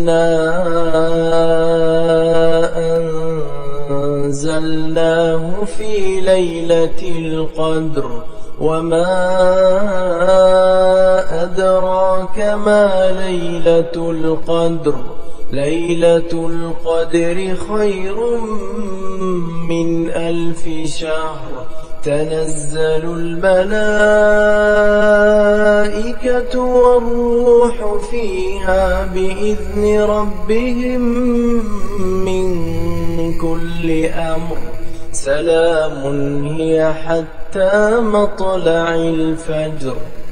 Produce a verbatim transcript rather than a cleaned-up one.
إِنَّا أَنزَلْنَاهُ فِي لَيْلَةِ الْقَدْرِ وَمَا أَدْرَاكَ مَا لَيْلَةُ الْقَدْرِ لَيْلَةُ الْقَدْرِ خَيْرٌ مِّنْ أَلْفِ شَهْرٍ تَنَزَّلُ الْمَلَائِكَةُ وَالرُّوحُ فِيهَا بِإِذْنِ رَبِّهِمْ مِنْ كُلِّ أَمْرٍ سَلَامٌ هِيَ حَتَّى مَطْلَعِ الْفَجْرِ.